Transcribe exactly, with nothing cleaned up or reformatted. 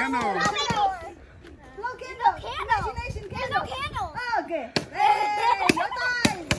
candle. Blow candle. Candle. Imagination There's candle. no candle. Okay. Hey, your time.